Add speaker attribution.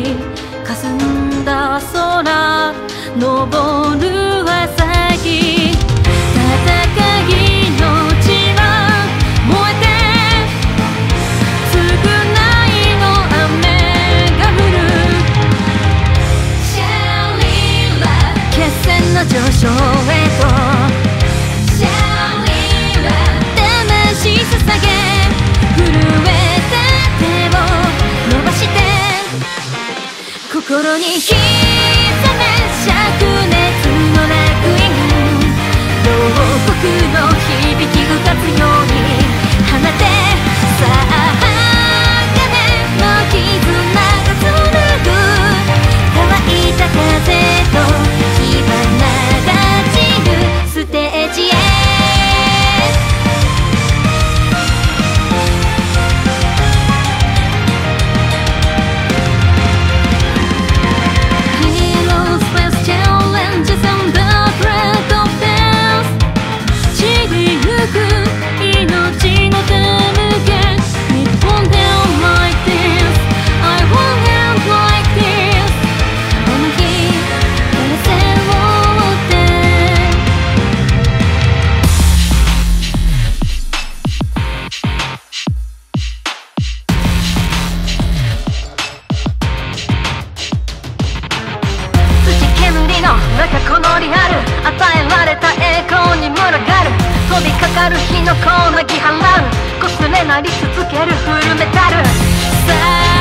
Speaker 1: 霞んだ空昇る朝日、戦いの地は燃えて、償いの雨が降る、決戦の序章へと魂捧げ、震えた手を伸ばして、心に刻め灼熱の烙印、慟哭の響き吹かつように放て、さあ鋼の絆が繋ぐ、乾いた風と火花が散るステージへ。このREAL、与えられた栄光に群がる、飛びかかる火の粉を薙ぎ払う、擦れ鳴り続けるフルメタル。さあ